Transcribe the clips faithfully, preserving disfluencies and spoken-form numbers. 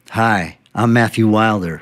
Hi, I'm Matthew Wilder.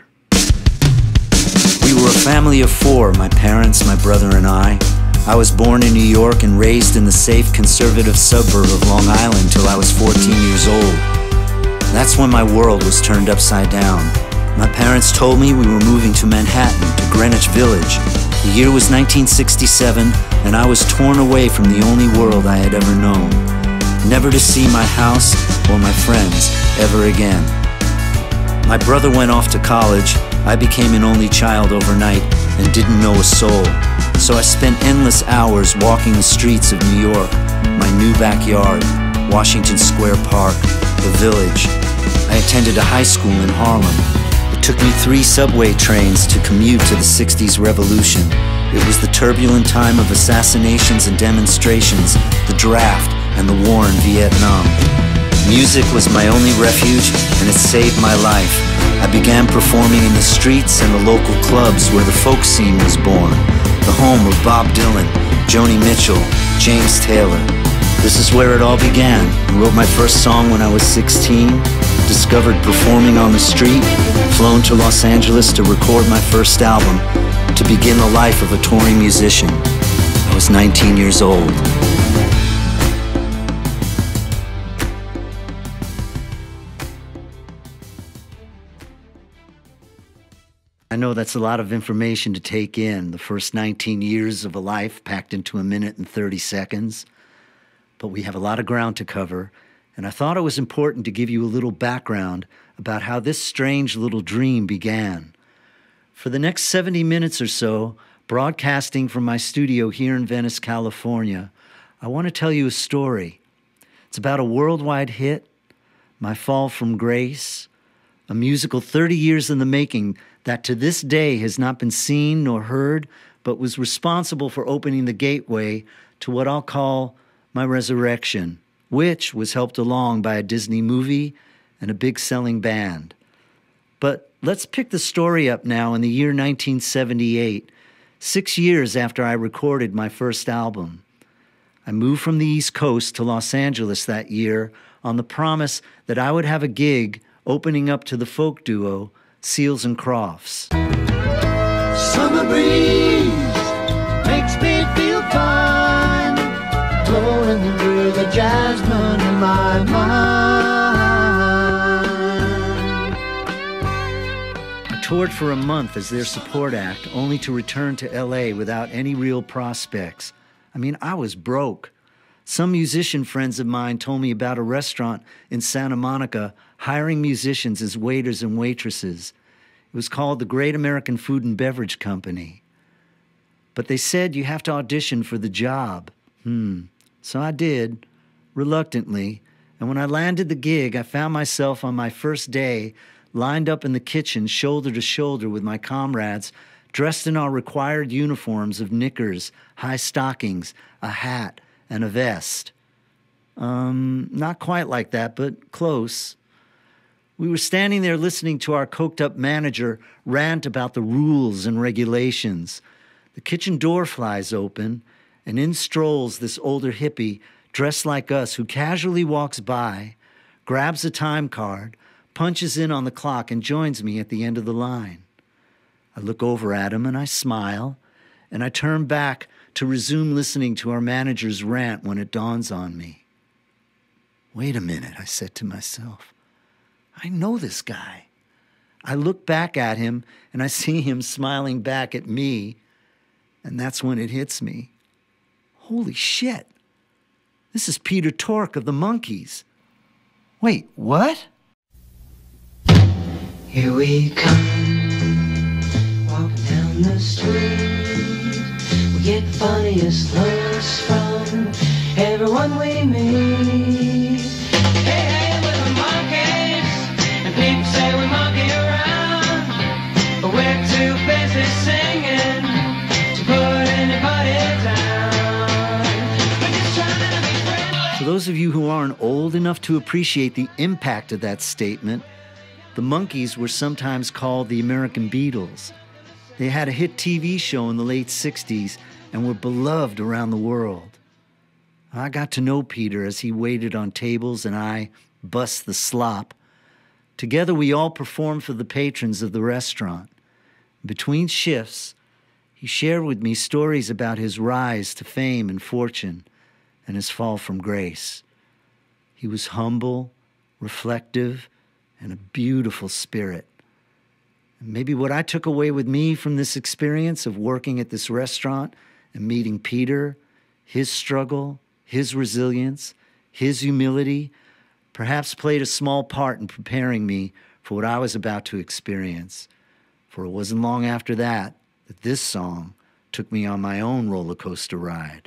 We were a family of four, my parents, my brother, and I. I was born in New York and raised in the safe, conservative suburb of Long Island till I was fourteen years old. That's when my world was turned upside down. My parents told me we were moving to Manhattan, to Greenwich Village. The year was nineteen sixty-seven, and I was torn away from the only world I had ever known, never to see my house or my friends ever again. My brother went off to college. I became an only child overnight and didn't know a soul. So I spent endless hours walking the streets of New York, my new backyard, Washington Square Park, the Village. I attended a high school in Harlem. It took me three subway trains to commute to the sixties revolution. It was the turbulent time of assassinations and demonstrations, the draft, and the war in Vietnam. Music was my only refuge, and it saved my life. I began performing in the streets and the local clubs where the folk scene was born, the home of Bob Dylan, Joni Mitchell, James Taylor. This is where it all began. I wrote my first song when I was sixteen, discovered performing on the street, flown to Los Angeles to record my first album, to begin the life of a touring musician. I was nineteen years old. I know that's a lot of information to take in, the first nineteen years of a life packed into a minute and thirty seconds. But we have a lot of ground to cover, and I thought it was important to give you a little background about how this strange little dream began. For the next seventy minutes or so, broadcasting from my studio here in Venice, California, I want to tell you a story. It's about a worldwide hit, my fall from grace, a musical thirty years in the making that to this day has not been seen nor heard, but was responsible for opening the gateway to what I'll call my resurrection, which was helped along by a Disney movie and a big selling band. But let's pick the story up now in the year nineteen seventy-eight, six years after I recorded my first album. I moved from the East Coast to Los Angeles that year on the promise that I would have a gig opening up to the folk duo Seals and Crofts. Summer breeze makes me feel fine, blowing through the jasmine in my mind. I toured for a month as their support act, only to return to L A without any real prospects. I mean, I was broke. Some musician friends of mine told me about a restaurant in Santa Monica hiring musicians as waiters and waitresses. It was called the Great American Food and Beverage Company. But they said you have to audition for the job. Hmm. So I did, reluctantly. And when I landed the gig, I found myself on my first day lined up in the kitchen, shoulder to shoulder with my comrades, dressed in our required uniforms of knickers, high stockings, a hat, and a vest. Um, not quite like that, but close. We were standing there listening to our coked-up manager rant about the rules and regulations. The kitchen door flies open, and in strolls this older hippie dressed like us who casually walks by, grabs a time card, punches in on the clock, and joins me at the end of the line. I look over at him and I smile, and I turn back to resume listening to our manager's rant when it dawns on me. Wait a minute, I said to myself. I know this guy. I look back at him and I see him smiling back at me, and that's when it hits me. Holy shit. This is Peter Tork of the Monkees. Wait, what? Here we come, walking down the street. We get funniest looks from everyone we meet. Hey, hey, we're the Monkees, and people say we monkey around, but we're too busy singing to put anybody down. We're just trying to be friendly. For those of you who aren't old enough to appreciate the impact of that statement, the Monkees were sometimes called the American Beatles. They had a hit T V show in the late sixties and were beloved around the world. I got to know Peter as he waited on tables and I bussed the slop. Together, we all performed for the patrons of the restaurant. Between shifts, he shared with me stories about his rise to fame and fortune and his fall from grace. He was humble, reflective, and a beautiful spirit. And maybe what I took away with me from this experience of working at this restaurant and meeting Peter, his struggle, his resilience, his humility, perhaps played a small part in preparing me for what I was about to experience. For it wasn't long after that that this song took me on my own roller coaster ride.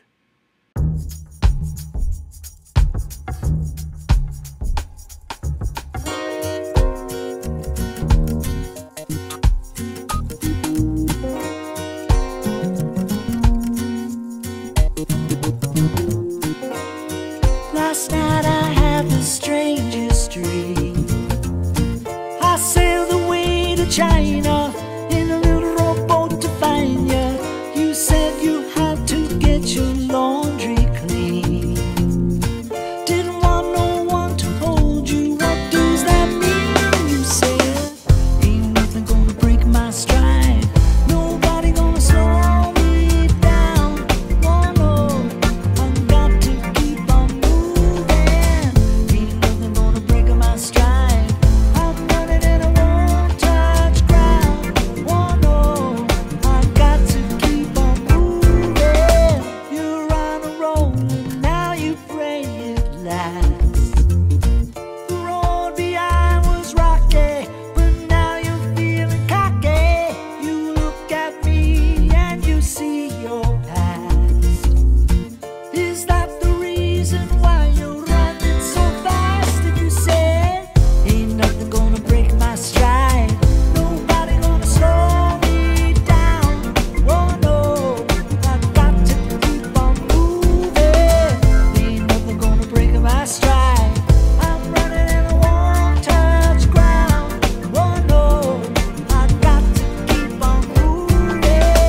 Last night I had the strangest dream. I sailed away to China in a little rowboat to find you. You said you had to get your laundry clean. Didn't want no one to hold you. What does that mean? You said, ain't nothing gonna break my stride. Nobody gonna slow me down. Oh no, I've got to keep on moving. Ain't nothing gonna break my stride. I'm running and I won't touch ground. Oh no, I've got to keep on moving. You're on a roll and now you pray it lasts. The road behind was rocky, but now you're feeling cocky. You look at me and you see your past. Is that the reason why you're running so fast? If you said, ain't nothing gonna break my stride. Nobody gonna slow me down. Oh no, I've got to keep on moving. Ain't nothing gonna break my stride. I'm running and I won't touch ground. Oh no, I've got to keep on moving.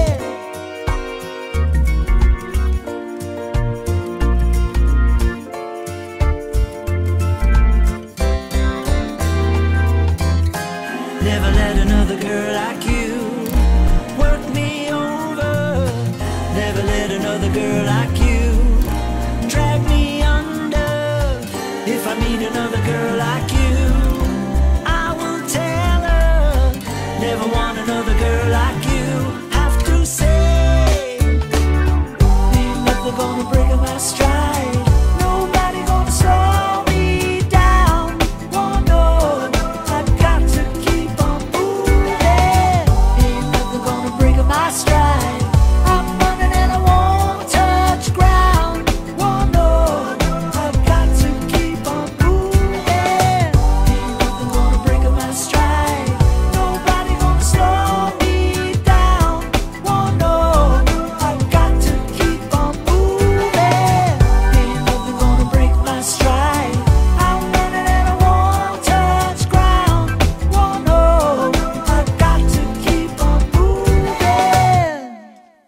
Never let another girl like you work me over. Never let another girl like you drag me under. If I meet another girl like you, I will tell her. Never want another girl like you. Have to say, ain't nothing gonna break my stride. Nobody gonna slow me down. Oh no, I've got to keep on moving. Ain't nothing gonna break my stride. I'm running and I won't touch ground. Oh no, I've got to keep on moving. Ain't nothing gonna break my stride. Nobody gonna slow me down. Oh no, I've got to keep on moving. Ain't nothing gonna break my stride. I'm running and I won't touch ground. Oh no, I've got to keep on moving.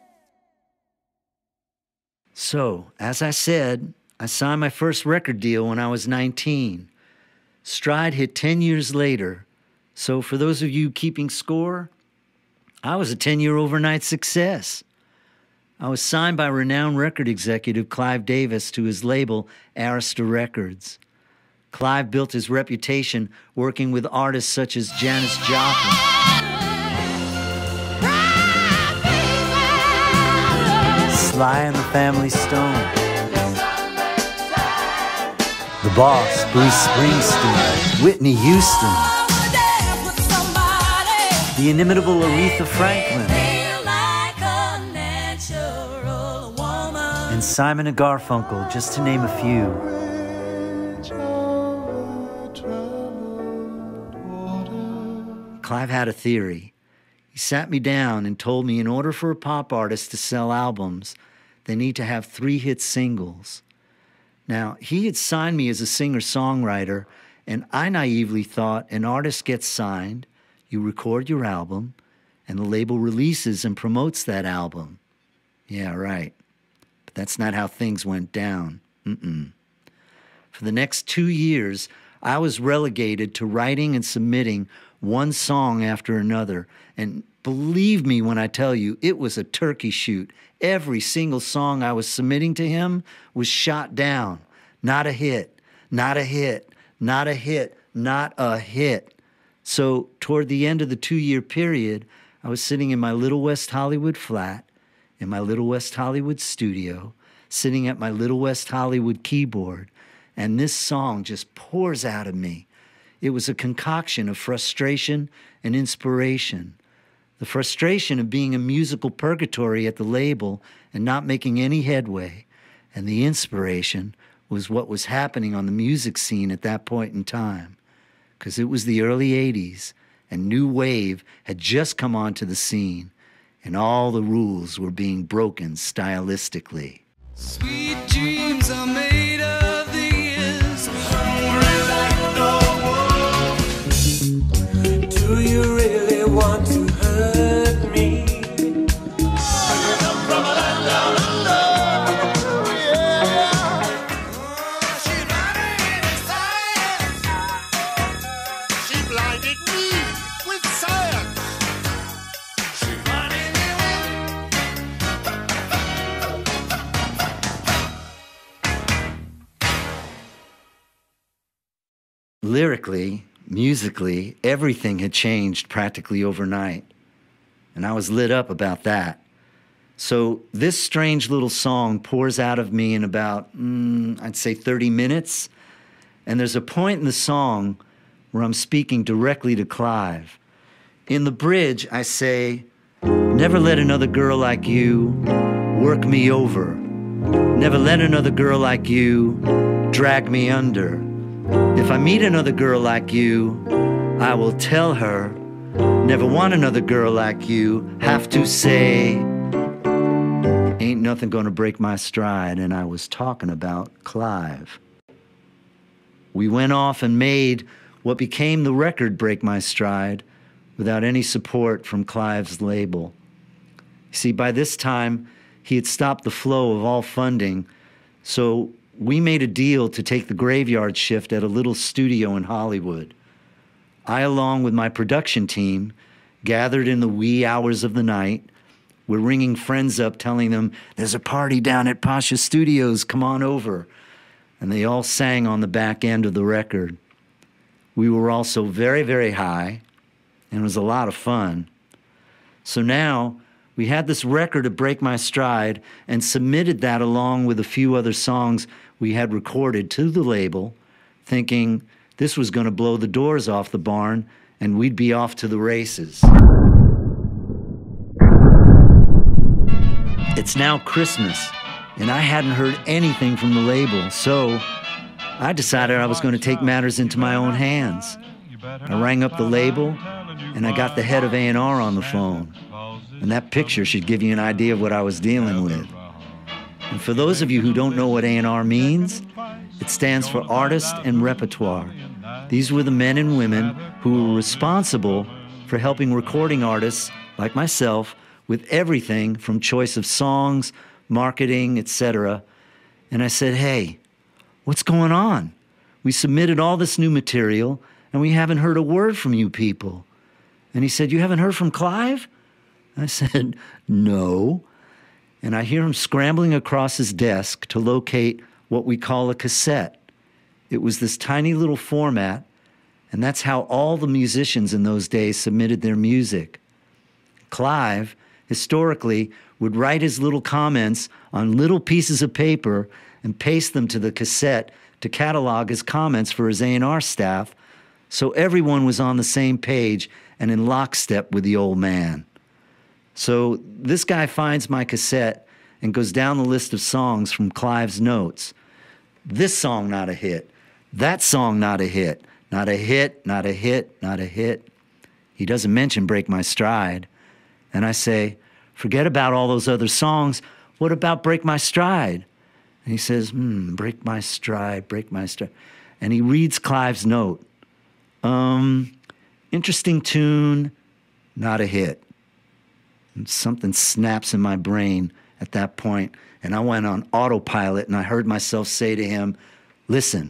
So, as I said, I signed my first record deal when I was nineteen. Stride hit ten years later. So for those of you keeping score, I was a ten-year overnight success. I was signed by renowned record executive Clive Davis to his label, Arista Records. Clive built his reputation working with artists such as Janis Joplin, Sly and the Family Stone, The Boss, Bruce Springsteen, Whitney Houston, the inimitable Aretha Franklin, and Simon and Garfunkel, just to name a few. Clive had a theory. He sat me down and told me in order for a pop artist to sell albums, they need to have three hit singles. Now, he had signed me as a singer-songwriter, and I naively thought an artist gets signed, you record your album, and the label releases and promotes that album. Yeah, right. But that's not how things went down. Mm-mm. For the next two years, I was relegated to writing and submitting one song after another. And believe me when I tell you, it was a turkey shoot. Every single song I was submitting to him was shot down. Not a hit, not a hit, not a hit, not a hit. So toward the end of the two-year period, I was sitting in my Little West Hollywood flat, in my Little West Hollywood studio, sitting at my Little West Hollywood keyboard, and this song just pours out of me. It was a concoction of frustration and inspiration. The frustration of being a musical purgatory at the label and not making any headway, and the inspiration was what was happening on the music scene at that point in time, because it was the early eighties, and New Wave had just come onto the scene, and all the rules were being broken stylistically. Sweet dreams are made of these, hungry like the wolf. Do you really want to hurt me? From a land down under, yeah. She's running in science. She blinded me with science. She's running Lyrically, musically, everything had changed practically overnight. And I was lit up about that. So this strange little song pours out of me in about, mm, I'd say thirty minutes. And there's a point in the song where I'm speaking directly to Clive. In the bridge, I say, never let another girl like you work me over. Never let another girl like you drag me under. If I meet another girl like you, I will tell her, never want another girl like you, have to say, ain't nothing gonna break my stride. And I was talking about Clive. We went off and made what became the record Break My Stride without any support from Clive's label. See, by this time, he had stopped the flow of all funding, so we made a deal to take the graveyard shift at a little studio in Hollywood. I, along with my production team, gathered in the wee hours of the night. We're ringing friends up, telling them, there's a party down at Pasha Studios, come on over. And they all sang on the back end of the record. We were also very, very high, and it was a lot of fun. So now, we had this record to Break My Stride and submitted that along with a few other songs we had recorded to the label, thinking this was going to blow the doors off the barn and we'd be off to the races. It's now Christmas, and I hadn't heard anything from the label, so I decided I was going to take matters into my own hands. I rang up the label, and I got the head of A and R on the phone. And that picture should give you an idea of what I was dealing with. And for those of you who don't know what A and R means, it stands for Artist and Repertoire. These were the men and women who were responsible for helping recording artists like myself with everything from choice of songs, marketing, et cetera. And I said, hey, what's going on? We submitted all this new material and we haven't heard a word from you people. And he said, you haven't heard from Clive? I said, no. And I hear him scrambling across his desk to locate what we call a cassette. It was this tiny little format, and that's how all the musicians in those days submitted their music. Clive, historically, would write his little comments on little pieces of paper and paste them to the cassette to catalog his comments for his A and R staff, so everyone was on the same page and in lockstep with the old man. So this guy finds my cassette and goes down the list of songs from Clive's notes. This song not a hit. That song not a hit. Not a hit, not a hit, not a hit. He doesn't mention Break My Stride. And I say, forget about all those other songs. What about Break My Stride? And he says, hmm, Break My Stride, Break My Stride. And he reads Clive's note. Um, interesting tune, not a hit. And something snaps in my brain at that point, and I went on autopilot, and I heard myself say to him, listen,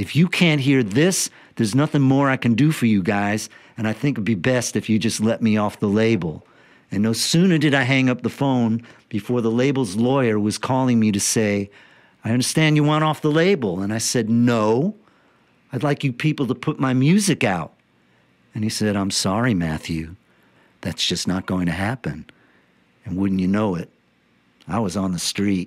If you can't hear this, there's nothing more I can do for you guys, and I think it'd be best if you just let me off the label. And no sooner did I hang up the phone before the label's lawyer was calling me to say, I understand you want off the label. And I said, no, I'd like you people to put my music out. And he said, I'm sorry, Matthew. That's just not going to happen. And wouldn't you know it, I was on the street.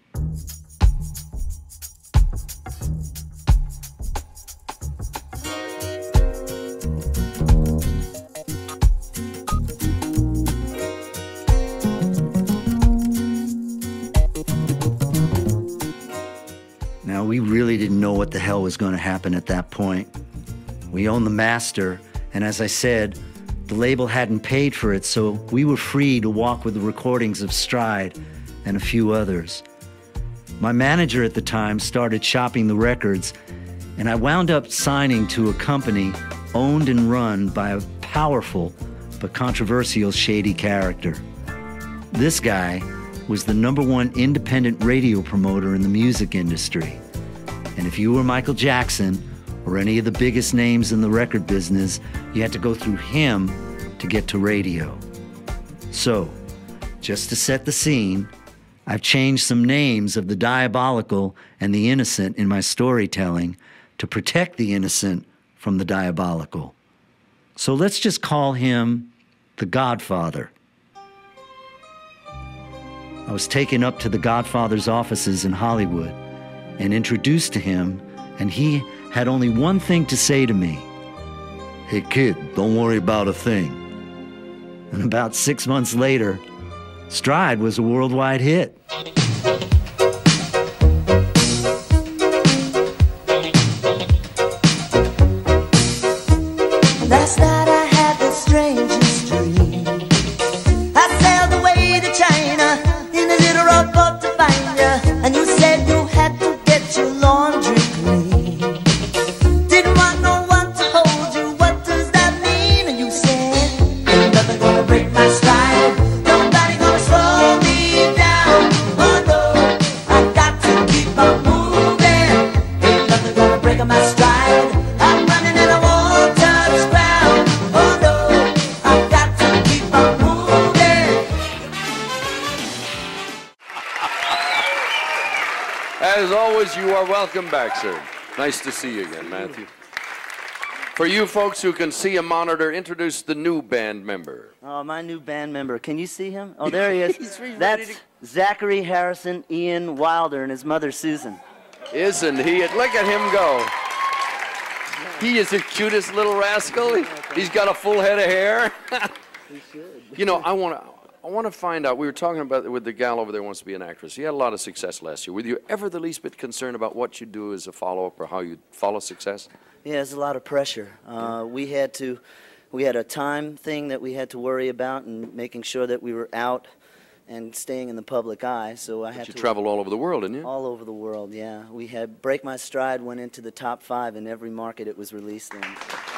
Now, we really didn't know what the hell was going to happen at that point. We owned the master, and as I said, the label hadn't paid for it, so we were free to walk with the recordings of Stride and a few others. My manager at the time started shopping the records, and I wound up signing to a company owned and run by a powerful but controversial shady character. This guy was the number one independent radio promoter in the music industry. And if you were Michael Jackson or any of the biggest names in the record business, you had to go through him to get to radio. So, just to set the scene, I've changed some names of the diabolical and the innocent in my storytelling to protect the innocent from the diabolical. So let's just call him the Godfather. I was taken up to the Godfather's offices in Hollywood and introduced to him, and he had only one thing to say to me. Hey kid, don't worry about a thing. And about six months later, Stride was a worldwide hit. Last night I had the strangest dream. I sailed away to China in a little rowboat to find you, and you said you had to get your laundry clean. Didn't want no one to hold you, what does that mean? And you said, ain't nothing gonna break my stride, nobody gonna slow me down. Oh no, I got to keep on moving, ain't nothing gonna break my stride. I'm running and I won't touch ground. Oh no, I got to keep on moving. As always, you are welcome back, sir. Nice to see you again, Matthew. For you folks who can see a monitor, introduce the new band member. Oh, my new band member. Can you see him? Oh, there he is. He's ready That's to- Zachary Harrison Ian Wilder and his mother, Susan. Isn't he? Look at him go. He is the cutest little rascal. He's got a full head of hair. You know, I want to I want to find out, we were talking about with the gal over there who wants to be an actress. You had a lot of success last year. Were you ever the least bit concerned about what you do as a follow-up or how you follow success? Yeah, there's a lot of pressure. Uh, we had to, we had a time thing that we had to worry about and making sure that we were out and staying in the public eye. So I had You to traveled all over the world, didn't you? all over the world. Yeah, we had Break My Stride went into the top five in every market it was released in.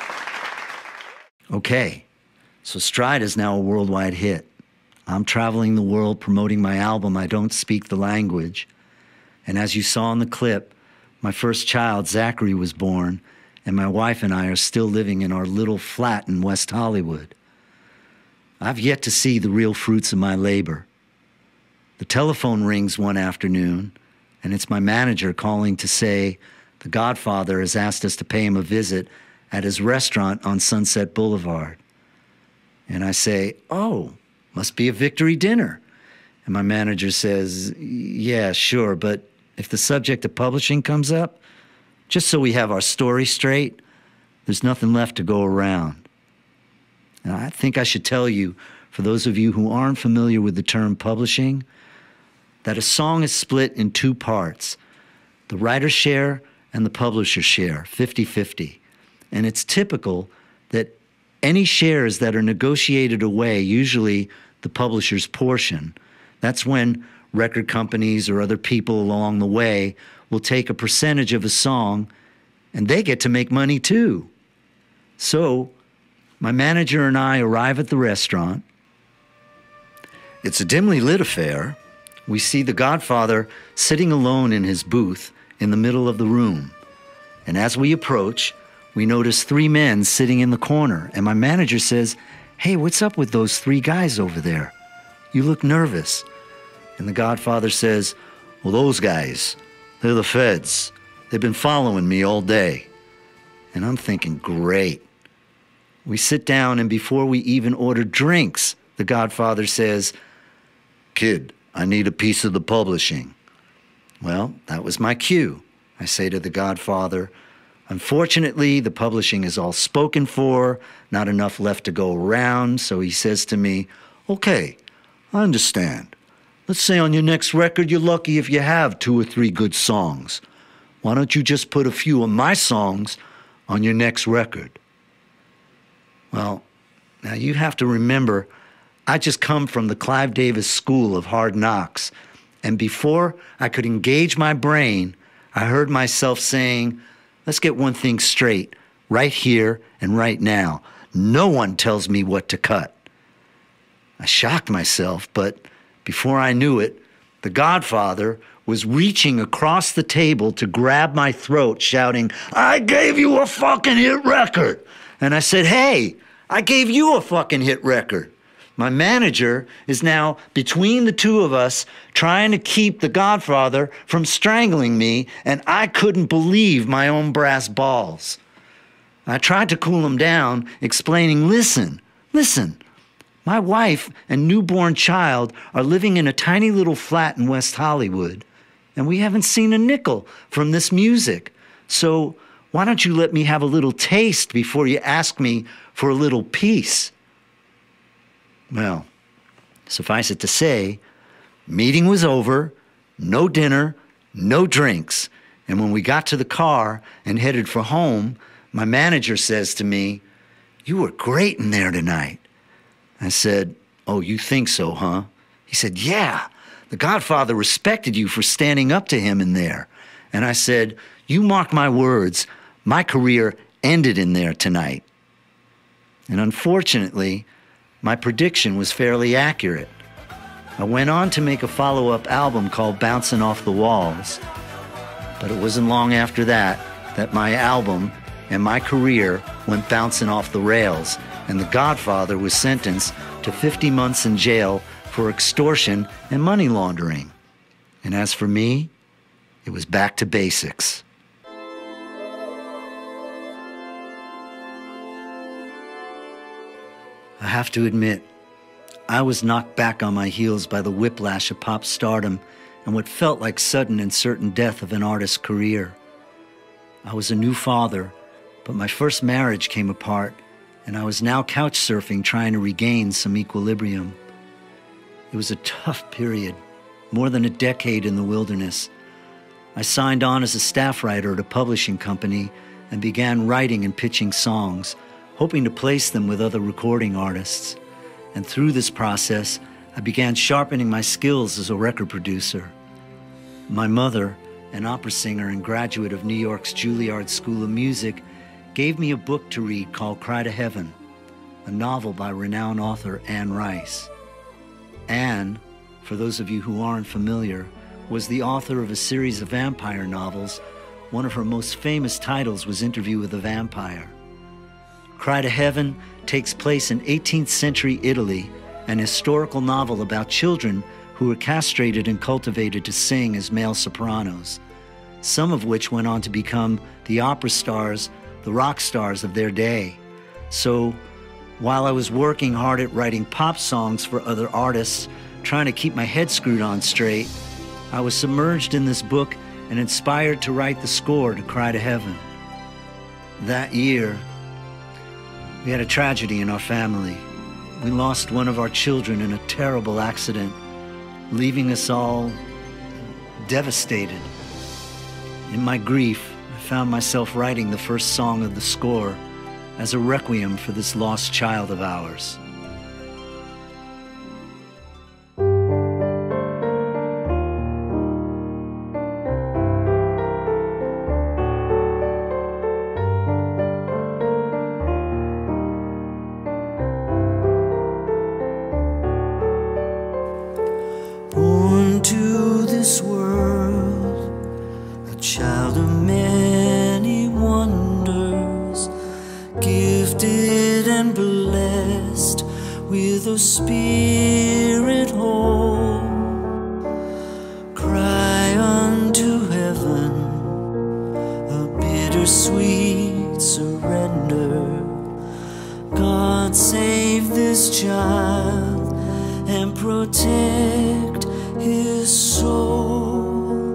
Okay, so Stride is now a worldwide hit. I'm traveling the world promoting my album, I Don't Speak the Language. And as you saw in the clip, my first child, Zachary, was born, and my wife and I are still living in our little flat in West Hollywood. I've yet to see the real fruits of my labor. The telephone rings one afternoon, and it's my manager calling to say the Godfather has asked us to pay him a visit at his restaurant on Sunset Boulevard. And I say, oh, must be a victory dinner. And my manager says, yeah, sure, but if the subject of publishing comes up, just so we have our story straight, there's nothing left to go around. And I think I should tell you, for those of you who aren't familiar with the term publishing, that a song is split in two parts, the writer's share and the publisher's share, fifty fifty. And it's typical that any shares that are negotiated away, usually the publisher's portion, that's when record companies or other people along the way will take a percentage of a song and they get to make money too. So my manager and I arrive at the restaurant. It's a dimly lit affair. We see the Godfather sitting alone in his booth in the middle of the room. And as we approach, we notice three men sitting in the corner, and my manager says, "Hey, what's up with those three guys over there? You look nervous." And the Godfather says, "Well, those guys, they're the feds. They've been following me all day." And I'm thinking, great. We sit down, and before we even order drinks, the Godfather says, "Kid, I need a piece of the publishing." Well, that was my cue. I say to the Godfather, "Unfortunately, the publishing is all spoken for, not enough left to go around." So he says to me, "Okay, I understand. Let's say on your next record, you're lucky if you have two or three good songs. Why don't you just put a few of my songs on your next record?" Well, now you have to remember, I just come from the Clive Davis School of Hard Knocks, and before I could engage my brain, I heard myself saying, "Let's get one thing straight, right here and right now. No one tells me what to cut." I shocked myself, but before I knew it, the Godfather was reaching across the table to grab my throat, shouting, "I gave you a fucking hit record." And I said, "Hey, I gave you a fucking hit record." My manager is now between the two of us trying to keep the Godfather from strangling me, and I couldn't believe my own brass balls. I tried to cool him down, explaining, listen, listen, my wife and newborn child are living in a tiny little flat in West Hollywood, and we haven't seen a nickel from this music. So why don't you let me have a little taste before you ask me for a little piece? Well, suffice it to say, meeting was over, no dinner, no drinks. And when we got to the car and headed for home, my manager says to me, "You were great in there tonight." I said, "Oh, you think so, huh?" He said, "Yeah, the Godfather respected you for standing up to him in there." And I said, "You mark my words, my career ended in there tonight." And unfortunately, my prediction was fairly accurate. I went on to make a follow-up album called Bouncing Off the Walls, but it wasn't long after that that my album and my career went bouncing off the rails, and the Godfather was sentenced to fifty months in jail for extortion and money laundering. And as for me, it was back to basics. I have to admit, I was knocked back on my heels by the whiplash of pop stardom and what felt like sudden and certain death of an artist's career. I was a new father, but my first marriage came apart, and I was now couch surfing trying to regain some equilibrium. It was a tough period, more than a decade in the wilderness. I signed on as a staff writer at a publishing company and began writing and pitching songs, hoping to place them with other recording artists. And through this process, I began sharpening my skills as a record producer. My mother, an opera singer and graduate of New York's Juilliard School of Music, gave me a book to read called Cry to Heaven, a novel by renowned author Anne Rice. Anne, for those of you who aren't familiar, was the author of a series of vampire novels. One of her most famous titles was Interview with a Vampire. Cry to Heaven takes place in eighteenth century Italy, an historical novel about children who were castrated and cultivated to sing as male sopranos, some of which went on to become the opera stars, the rock stars of their day. So, while I was working hard at writing pop songs for other artists, trying to keep my head screwed on straight, I was submerged in this book and inspired to write the score to Cry to Heaven. That year, we had a tragedy in our family. We lost one of our children in a terrible accident, leaving us all devastated. In my grief, I found myself writing the first song of the score as a requiem for this lost child of ours. Born to this world, a child of many the spirit whole. Cry unto heaven a bittersweet surrender. God save this child and protect his soul.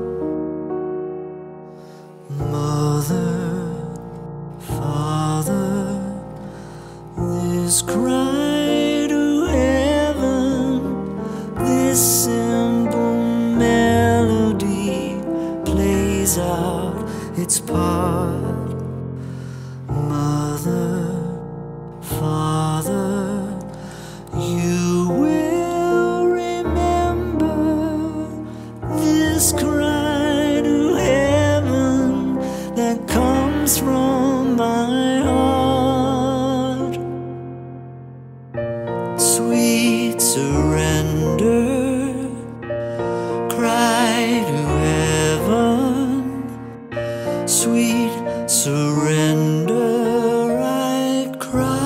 Mother, Father, this cry to heaven, this simple melody plays out its part. Mother, Father, you will remember this cry to heaven that comes from my heart. Sweet surrender, cry to heaven. Sweet surrender, I cry.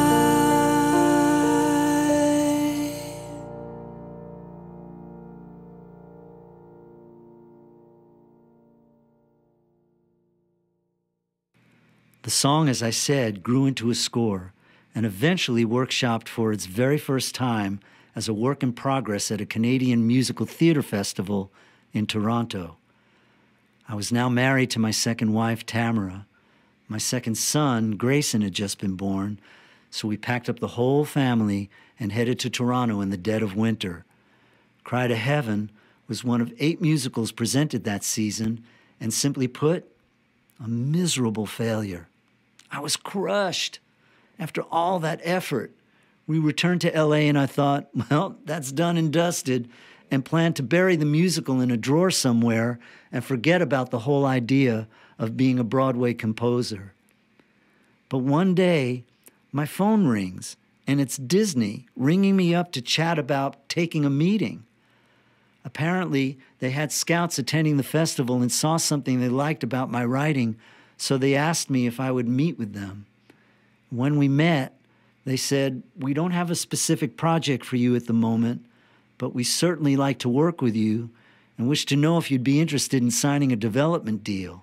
The song, as I said, grew into a score and eventually workshopped for its very first time as a work in progress at a Canadian musical theater festival in Toronto. I was now married to my second wife, Tamara. My second son, Grayson, had just been born, so we packed up the whole family and headed to Toronto in the dead of winter. Cry to Heaven was one of eight musicals presented that season, and simply put, a miserable failure. I was crushed. After all that effort, we returned to L A and I thought, well, that's done and dusted, and planned to bury the musical in a drawer somewhere and forget about the whole idea of being a Broadway composer. But one day, my phone rings, and it's Disney ringing me up to chat about taking a meeting. Apparently, they had scouts attending the festival and saw something they liked about my writing, so they asked me if I would meet with them. When we met, they said, "We don't have a specific project for you at the moment, but we certainly like to work with you and wish to know if you'd be interested in signing a development deal."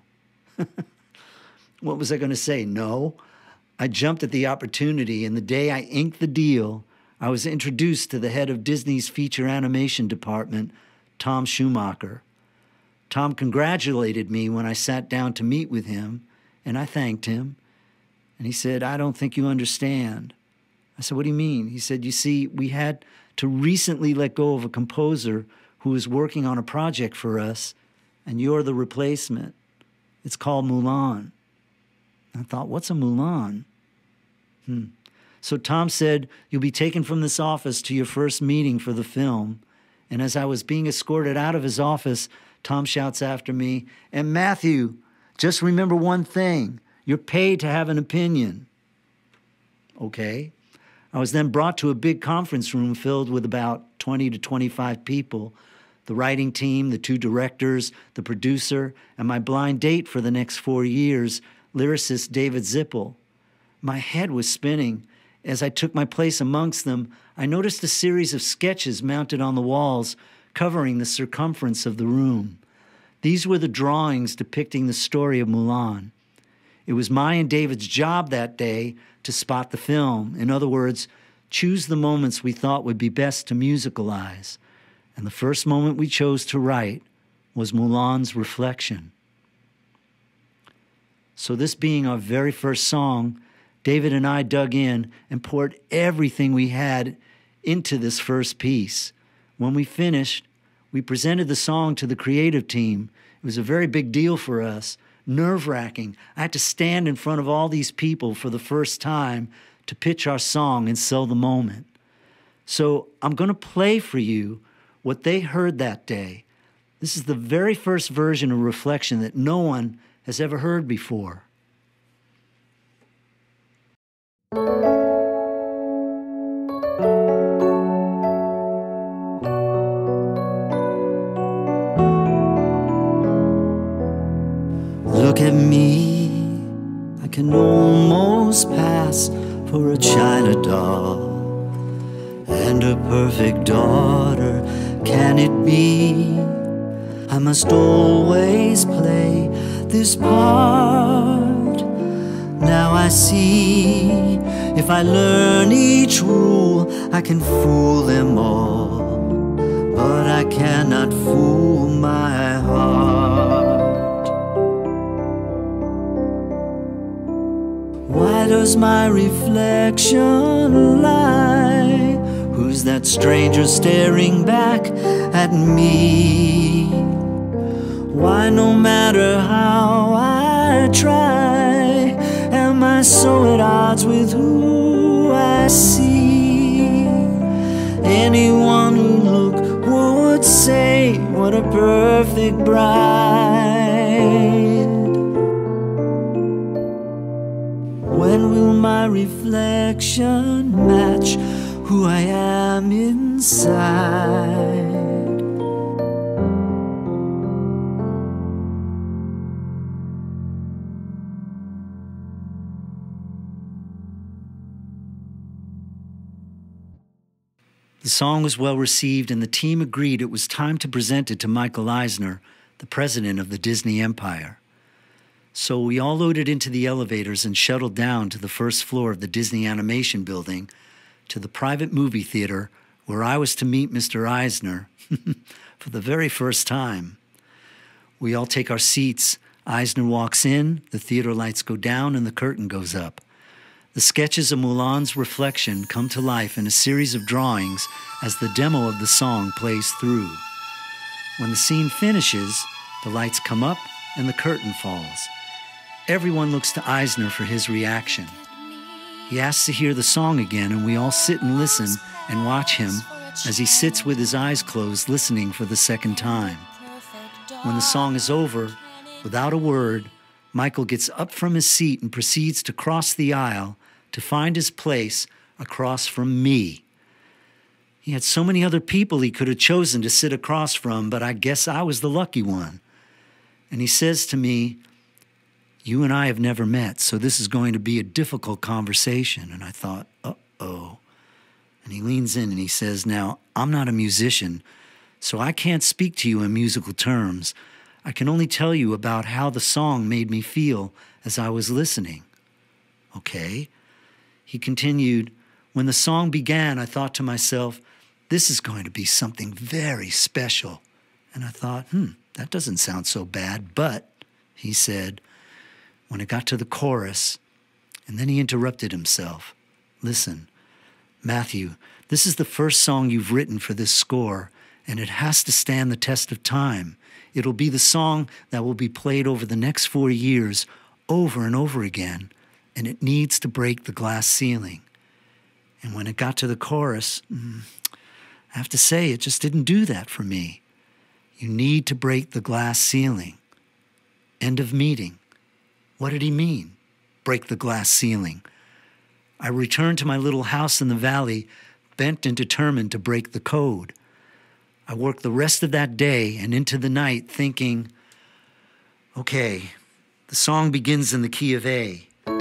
What was I going to say? No. I jumped at the opportunity, and the day I inked the deal, I was introduced to the head of Disney's feature animation department, Tom Schumacher. Tom congratulated me when I sat down to meet with him, and I thanked him. And he said, "I don't think you understand." I said, "What do you mean?" He said, "You see, we had to recently let go of a composer who was working on a project for us, and you're the replacement. It's called Mulan." I thought, what's a Mulan? Hmm. So Tom said, "You'll be taken from this office to your first meeting for the film." And as I was being escorted out of his office, Tom shouts after me, "And Matthew, just remember one thing. You're paid to have an opinion." Okay. I was then brought to a big conference room filled with about twenty to twenty-five people, the writing team, the two directors, the producer, and my blind date for the next four years, lyricist David Zippel. My head was spinning. As I took my place amongst them, I noticed a series of sketches mounted on the walls covering the circumference of the room. These were the drawings depicting the story of Mulan. It was my and David's job that day to spot the film. In other words, choose the moments we thought would be best to musicalize. And the first moment we chose to write was Mulan's reflection. So this being our very first song, David and I dug in and poured everything we had into this first piece. When we finished, we presented the song to the creative team. It was a very big deal for us, nerve-wracking. I had to stand in front of all these people for the first time to pitch our song and sell the moment. So I'm going to play for you what they heard that day. This is the very first version of Reflection that no one has ever heard before. Look at me, I can almost pass for a China doll. and a perfect daughter. Can it be? I must always play this part. Now I see, if I learn each rule, I can fool them all, but I cannot fool my heart. Why does my reflection lie? Who's that stranger staring back at me? Why, no matter how I try, am I so at odds with who I see? Anyone who looked would say, what a perfect bride. When will my reflection match who I am inside? The song was well received, and the team agreed it was time to present it to Michael Eisner, the president of the Disney Empire. So we all loaded into the elevators and shuttled down to the first floor of the Disney Animation Building, to the private movie theater where I was to meet Mister Eisner for the very first time. We all take our seats. Eisner walks in, the theater lights go down, and the curtain goes up. The sketches of Mulan's reflection come to life in a series of drawings as the demo of the song plays through. When the scene finishes, the lights come up and the curtain falls. Everyone looks to Eisner for his reaction. He asks to hear the song again, and we all sit and listen and watch him as he sits with his eyes closed, listening for the second time. When the song is over, without a word, Michael gets up from his seat and proceeds to cross the aisle to find his place across from me. He had so many other people he could have chosen to sit across from, but I guess I was the lucky one. And he says to me, "You and I have never met, so this is going to be a difficult conversation." And I thought, uh-oh. And he leans in and he says, "Now, I'm not a musician, so I can't speak to you in musical terms. I can only tell you about how the song made me feel as I was listening." Okay. He continued, "When the song began, I thought to myself, this is going to be something very special." And I thought, hmm, that doesn't sound so bad. But, he said, when it got to the chorus, and then he interrupted himself. "Listen, Matthew, this is the first song you've written for this score, and it has to stand the test of time. It'll be the song that will be played over the next four years, over and over again, and it needs to break the glass ceiling." And when it got to the chorus, I have to say, it just didn't do that for me. You need to break the glass ceiling. End of meeting. What did he mean? Break the glass ceiling. I returned to my little house in the valley, bent and determined to break the code. I worked the rest of that day and into the night thinking, okay, the song begins in the key of A,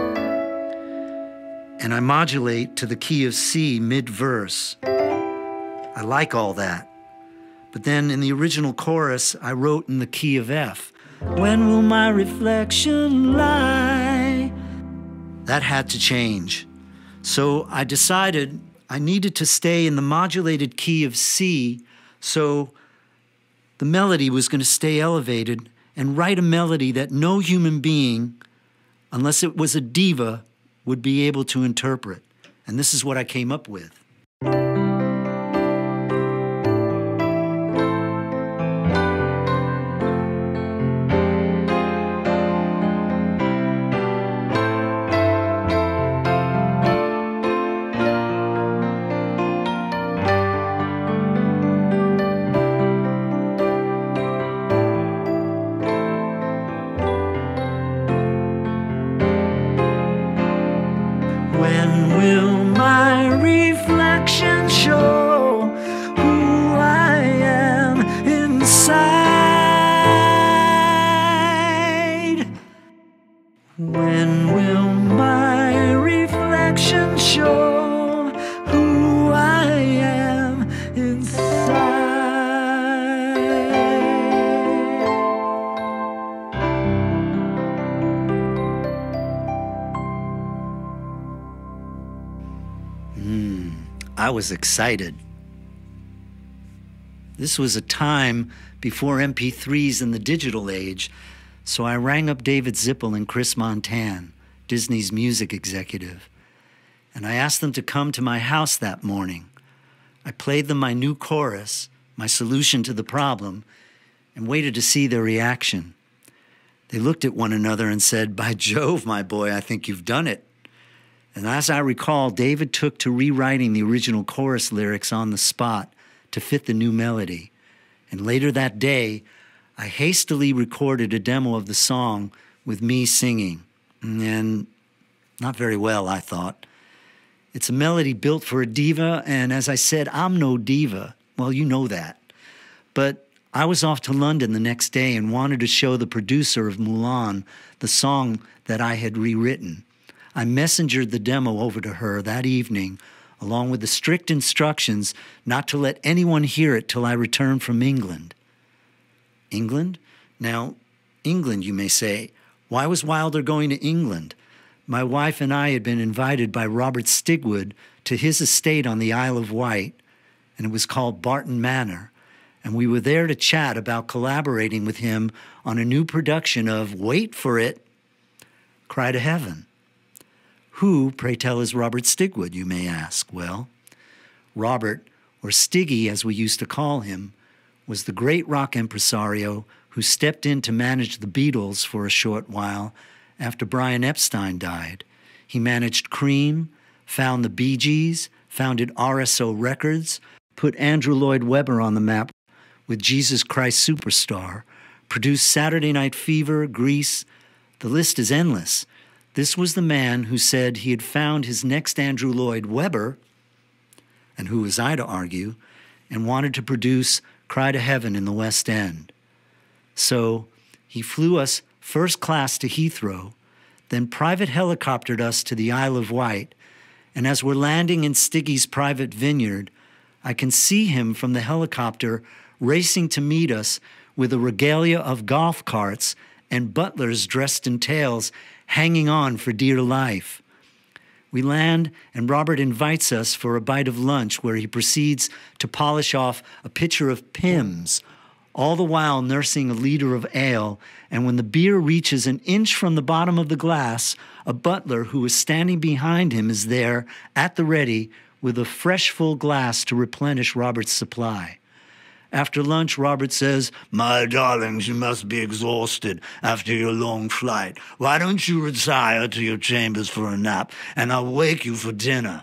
and I modulate to the key of C mid-verse. I like all that. But then in the original chorus, I wrote in the key of F, "When will my reflection lie?" That had to change. So I decided I needed to stay in the modulated key of C, so the melody was going to stay elevated, and write a melody that no human being, unless it was a diva, would be able to interpret. And this is what I came up with. When will my reflection I was excited. This was a time before M P threes and the digital age, so I rang up David Zippel and Chris Montan, Disney's music executive, and I asked them to come to my house that morning. I played them my new chorus, my solution to the problem, and waited to see their reaction. They looked at one another and said, "By Jove, my boy, I think you've done it." And as I recall, David took to rewriting the original chorus lyrics on the spot to fit the new melody. And later that day, I hastily recorded a demo of the song with me singing. And not very well, I thought. It's a melody built for a diva, and as I said, I'm no diva. Well, you know that. But I was off to London the next day and wanted to show the producer of Mulan the song that I had rewritten. I messengered the demo over to her that evening, along with the strict instructions not to let anyone hear it till I returned from England. England? Now, England, you may say. Why was Wilder going to England? My wife and I had been invited by Robert Stigwood to his estate on the Isle of Wight, and it was called Barton Manor, and we were there to chat about collaborating with him on a new production of, wait for it, Cry to Heaven. Who, pray tell, is Robert Stigwood, you may ask? Well, Robert, or Stiggy as we used to call him, was the great rock impresario who stepped in to manage the Beatles for a short while after Brian Epstein died. He managed Cream, found the Bee Gees, founded R S O Records, put Andrew Lloyd Webber on the map with Jesus Christ Superstar, produced Saturday Night Fever, Grease. The list is endless. This was the man who said he had found his next Andrew Lloyd Webber, and who was I to argue, and wanted to produce Cry to Heaven in the West End. So he flew us first class to Heathrow, then private helicoptered us to the Isle of Wight, and as we're landing in Stiggy's private vineyard, I can see him from the helicopter racing to meet us with a regalia of golf carts and butlers dressed in tails hanging on for dear life. We land, and Robert invites us for a bite of lunch where he proceeds to polish off a pitcher of Pimm's, all the while nursing a liter of ale, and when the beer reaches an inch from the bottom of the glass, a butler who is standing behind him is there at the ready with a fresh full glass to replenish Robert's supply. After lunch, Robert says, "My darlings, you must be exhausted after your long flight. Why don't you retire to your chambers for a nap, and I'll wake you for dinner."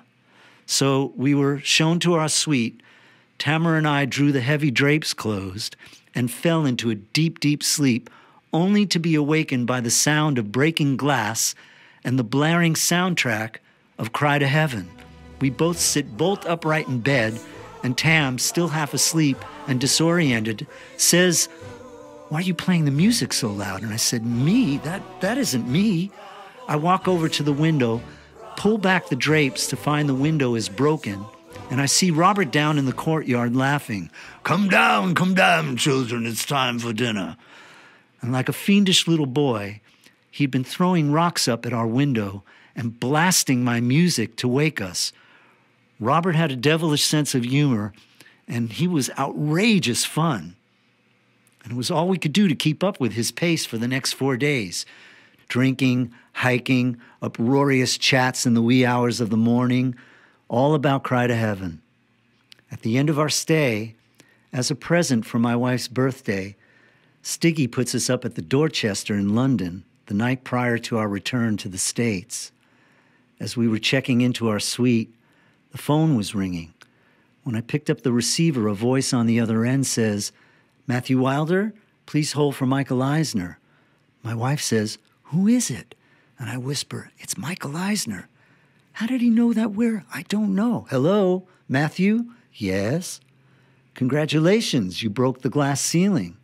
So we were shown to our suite. Tamara and I drew the heavy drapes closed and fell into a deep, deep sleep, only to be awakened by the sound of breaking glass and the blaring soundtrack of Cry to Heaven. We both sit bolt upright in bed, and Tam, still half asleep and disoriented, says, "Why are you playing the music so loud?" And I said, "Me? That, that isn't me." I walk over to the window, pull back the drapes to find the window is broken, and I see Robert down in the courtyard laughing. "Come down, come down, children, it's time for dinner." And like a fiendish little boy, he'd been throwing rocks up at our window and blasting my music to wake us. Robert had a devilish sense of humor, and he was outrageous fun. And it was all we could do to keep up with his pace for the next four days. Drinking, hiking, uproarious chats in the wee hours of the morning, all about Cry to Heaven. At the end of our stay, as a present for my wife's birthday, Stiggy puts us up at the Dorchester in London the night prior to our return to the States. As we were checking into our suite, the phone was ringing. When I picked up the receiver, a voice on the other end says, "Matthew Wilder, please hold for Michael Eisner." My wife says, "Who is it?" And I whisper, "It's Michael Eisner." How did he know that we're? I don't know. "Hello, Matthew?" "Yes." "Congratulations, you broke the glass ceiling."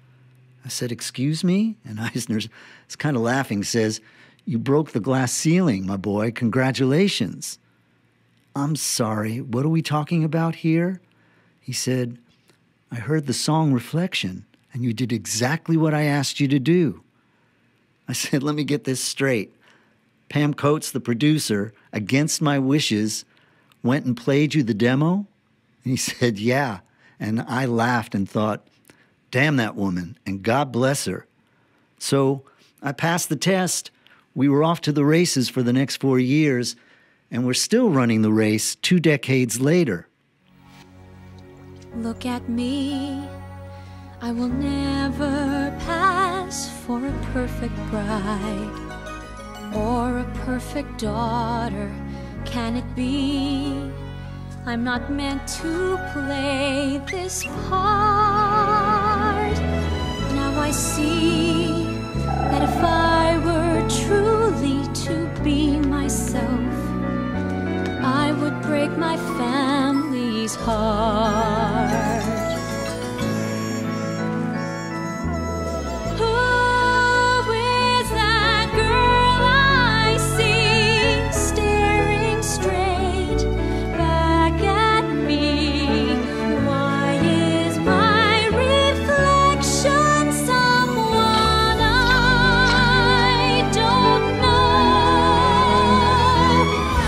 I said, "Excuse me?" And Eisner's is kind of laughing, says, "You broke the glass ceiling, my boy. Congratulations." "I'm sorry, what are we talking about here?" He said, "I heard the song Reflection, and you did exactly what I asked you to do." I said, "Let me get this straight. Pam Coates, the producer, against my wishes, went and played you the demo? And he said, yeah. And I laughed and thought, damn that woman, and God bless her. So I passed the test. We were off to the races for the next four years, and we're still running the race two decades later. Look at me, I will never pass for a perfect bride or a perfect daughter. Can it be? I'm not meant to play this part. Now I see that if I were truly to be myself, I would break my family's heart. Who is that girl I see staring straight back at me? Why is my reflection someone I don't know?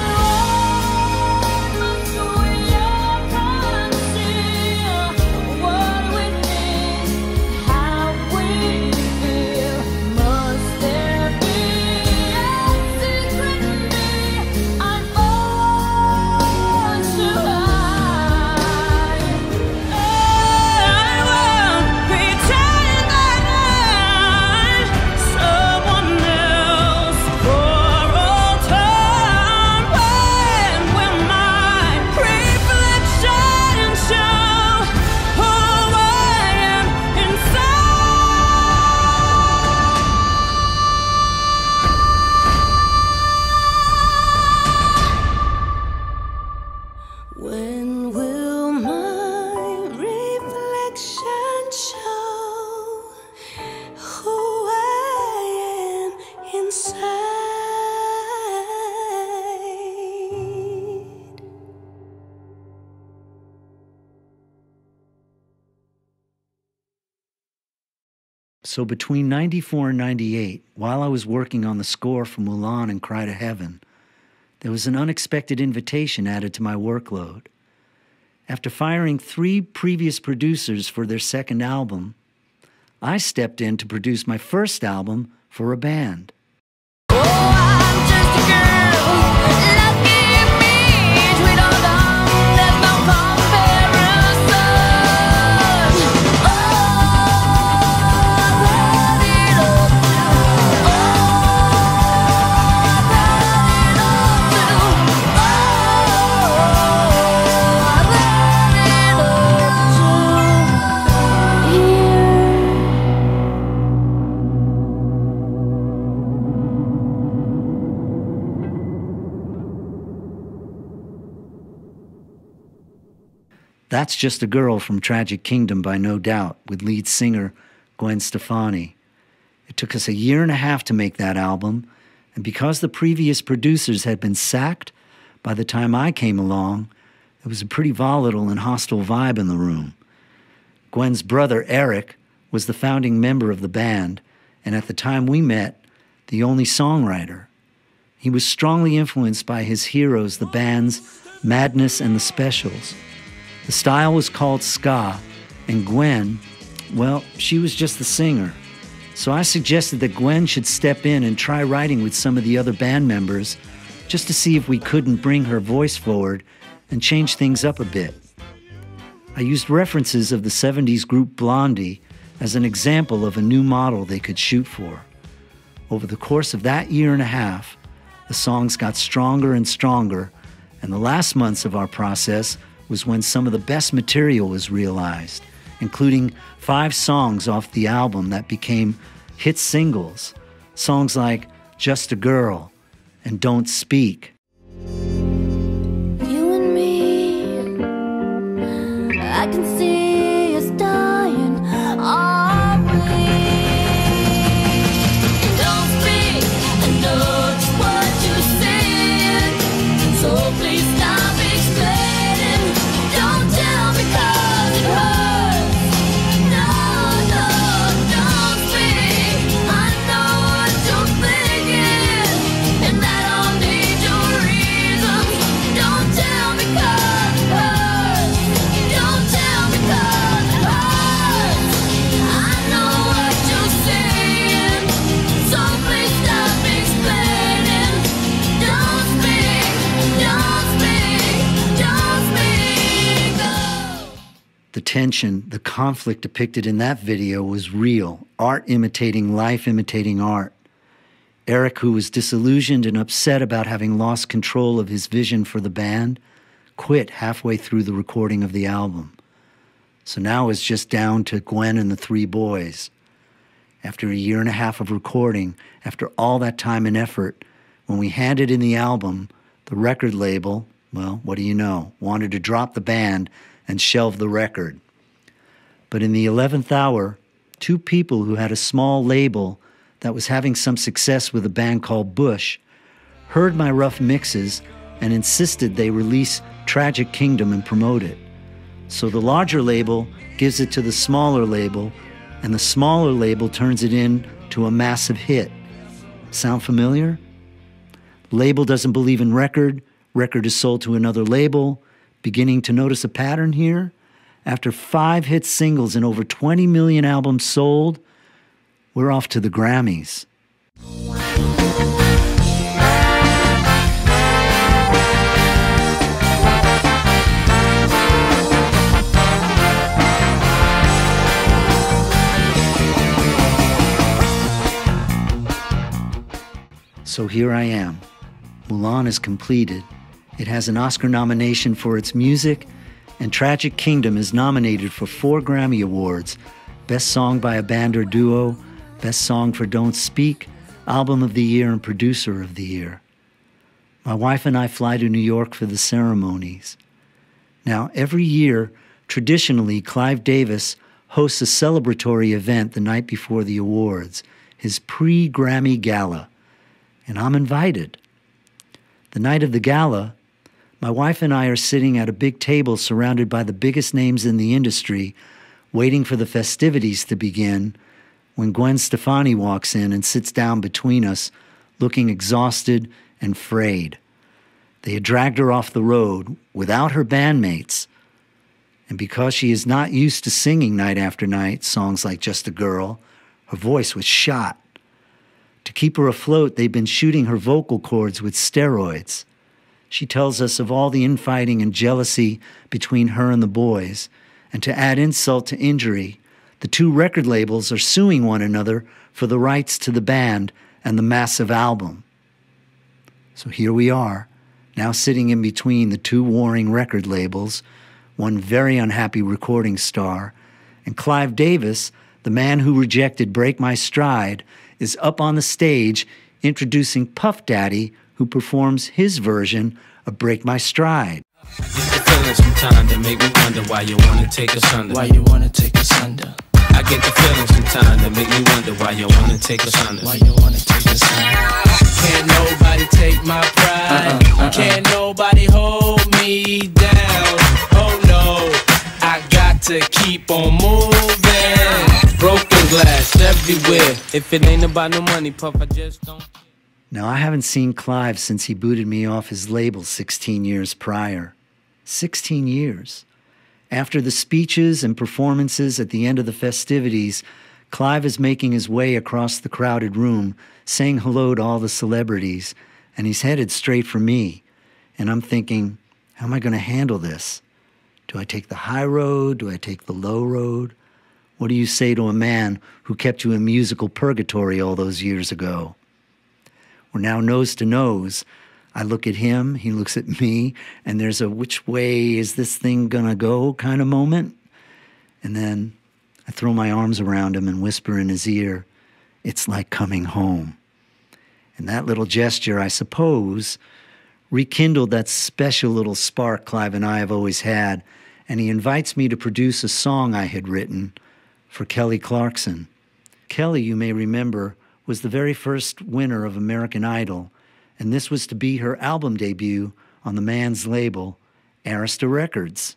So you can see what we think, how we feel. Must there be a secret in me I'm forced to hide? I won't pretend that I'm someone else for all time. When will my reflection show who I am inside? When will my reflection show who I am inside? So between ninety-four and ninety-eight, while I was working on the score for Mulan and Cry to Heaven, there was an unexpected invitation added to my workload. After firing three previous producers for their second album, I stepped in to produce my first album for a band. Oh, I'm just a girl, lucky me, sweet or long, there's no comparison. Oh, I brought it all to, oh, I brought it all to, oh, I brought it all to here. That's Just a Girl from Tragic Kingdom by No Doubt, with lead singer Gwen Stefani. It took us a year and a half to make that album, and because the previous producers had been sacked, by the time I came along, there was a pretty volatile and hostile vibe in the room. Gwen's brother, Eric, was the founding member of the band, and at the time we met, the only songwriter. He was strongly influenced by his heroes, the bands Madness and the Specials. The style was called ska, and Gwen, well, she was just the singer. So I suggested that Gwen should step in and try writing with some of the other band members just to see if we couldn't bring her voice forward and change things up a bit. I used references of the seventies group Blondie as an example of a new model they could shoot for. Over the course of that year and a half, the songs got stronger and stronger, and the last months of our process was when some of the best material was realized, including five songs off the album that became hit singles, songs like Just a Girl and Don't Speak. You and me, I can see us dying, aren't we? Don't speak, I know just what you're saying, so please stop explaining. Don't tell me 'cause it hurts. No, no, don't speak. I know what you're thinking, and I don't need your tension, the conflict depicted in that video was real. Art imitating life, imitating art. Eric, who was disillusioned and upset about having lost control of his vision for the band, quit halfway through the recording of the album. So now it's just down to Gwen and the three boys. After a year and a half of recording, after all that time and effort, when we handed in the album, the record label, well, what do you know, wanted to drop the band and shelve the record. But in the eleventh hour, two people who had a small label that was having some success with a band called Bush heard my rough mixes and insisted they release Tragic Kingdom and promote it. So the larger label gives it to the smaller label, and the smaller label turns it into a massive hit. Sound familiar? Label doesn't believe in record, record is sold to another label. Beginning to notice a pattern here? After five hit singles and over twenty million albums sold, we're off to the Grammys. So here I am. Mulan is completed. It has an Oscar nomination for its music, and Tragic Kingdom is nominated for four Grammy Awards: Best Song by a Band or Duo, Best Song for Don't Speak, Album of the Year, and Producer of the Year. My wife and I fly to New York for the ceremonies. Now, every year, traditionally, Clive Davis hosts a celebratory event the night before the awards, his pre-Grammy Gala, and I'm invited. The night of the gala, my wife and I are sitting at a big table surrounded by the biggest names in the industry, waiting for the festivities to begin, when Gwen Stefani walks in and sits down between us, looking exhausted and frayed. They had dragged her off the road without her bandmates, and because she is not used to singing night after night songs like Just a Girl, her voice was shot. To keep her afloat, they've been shooting her vocal cords with steroids. She tells us of all the infighting and jealousy between her and the boys, and to add insult to injury, the two record labels are suing one another for the rights to the band and the massive album. So here we are, now sitting in between the two warring record labels, one very unhappy recording star, and Clive Davis, the man who rejected Break My Stride, is up on the stage introducing Puff Daddy, who performs his version of Break My Stride. I get the feeling sometimes that make me wonder why you wanna take us under. Why you wanna take us under? I get the feeling sometimes that make me wonder why you wanna take us under. Why you wanna take us under? Can't nobody take my pride. Uh-uh, uh-uh. Can't nobody hold me down. Oh no, I got to keep on moving. Broken glass everywhere. If it ain't about no money, Puff, I just don't. Now, I haven't seen Clive since he booted me off his label sixteen years prior. sixteen years. After the speeches and performances at the end of the festivities, Clive is making his way across the crowded room, saying hello to all the celebrities, and he's headed straight for me. And I'm thinking, how am I going to handle this? Do I take the high road? Do I take the low road? What do you say to a man who kept you in musical purgatory all those years ago? We're now nose to nose. I look at him, he looks at me, and there's a which way is this thing gonna go kind of moment. And then I throw my arms around him and whisper in his ear, it's like coming home. And that little gesture, I suppose, rekindled that special little spark Clive and I have always had, and he invites me to produce a song I had written for Kelly Clarkson. Kelly, you may remember, was the very first winner of American Idol, and this was to be her album debut on the man's label, Arista Records.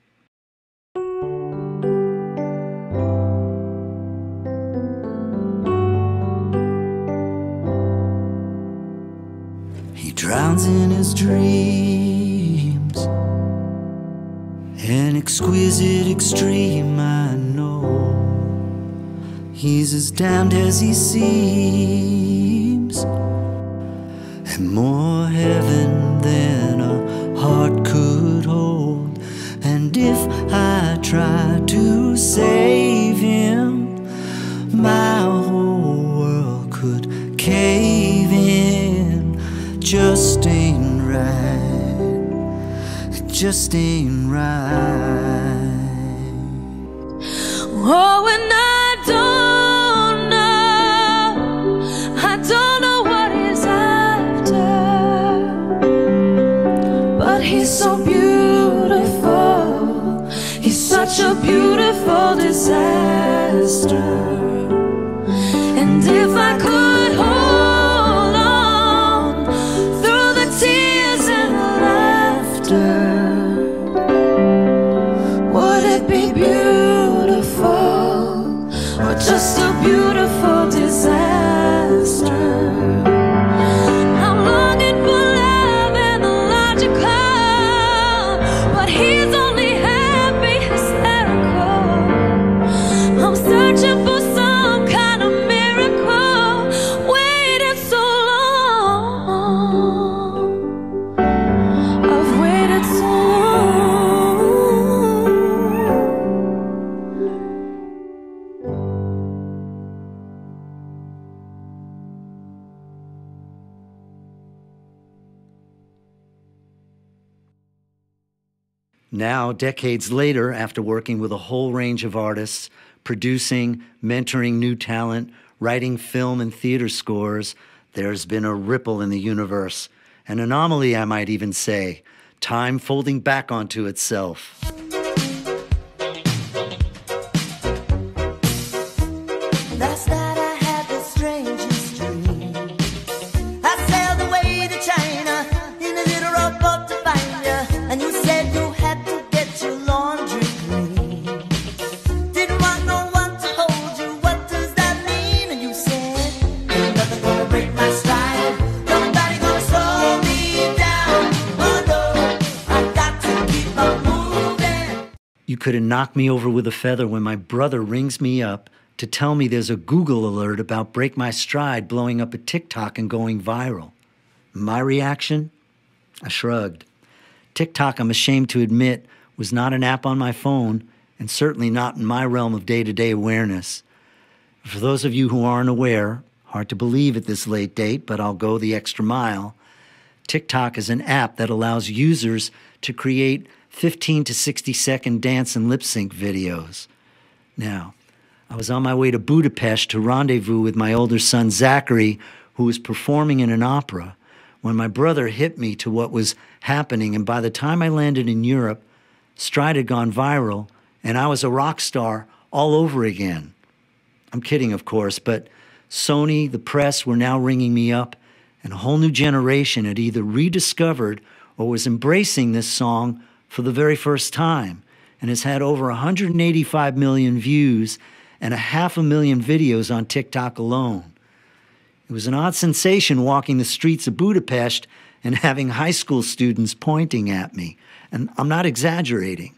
He drowns in his dreams, an exquisite extreme, I know. He's as damned as he seems, and more heaven than a heart could hold. And if I try to save him, my whole world could cave in. Just ain't right, it just ain't right. Oh, and I don't know, I don't know what he's after, but he's so beautiful, he's such a beautiful disaster. And if I could hold on through the tears and the laughter, would it be beautiful or just a beautiful disaster? I'm longing for love and the logical, but he's only happy hysterical. I'm searching for some kind of miracle, waited so long, I've waited so long. Now, decades later, after working with a whole range of artists, producing, mentoring new talent, writing film and theater scores, there's been a ripple in the universe. An anomaly, I might even say. Time folding back onto itself. Last night I had the strangest dream. I sailed away to China in a little rowboat to find you, and you said you had to get your laundry clean. Didn't want no one to hold you, what does that mean? And you said, ain't nothing gonna break my stride, nobody gonna slow me down. Oh no, I got to keep on moving. You could have knocked me over with a feather when my brother rings me up to tell me there's a Google alert about Break My Stride blowing up a TikTok and going viral. My reaction? I shrugged. TikTok, I'm ashamed to admit, was not an app on my phone, and certainly not in my realm of day-to-day awareness. For those of you who aren't aware, hard to believe at this late date, but I'll go the extra mile, TikTok is an app that allows users to create fifteen to sixty second dance and lip sync videos. Now, I was on my way to Budapest to rendezvous with my older son Zachary, who was performing in an opera, when my brother hit me to what was happening, and by the time I landed in Europe, Stride had gone viral, and I was a rock star all over again. I'm kidding, of course, but Sony, the press, were now ringing me up, and a whole new generation had either rediscovered or was embracing this song for the very first time, and has had over one hundred eighty-five million views and a half a million videos on TikTok alone. It was an odd sensation walking the streets of Budapest and having high school students pointing at me, and I'm not exaggerating.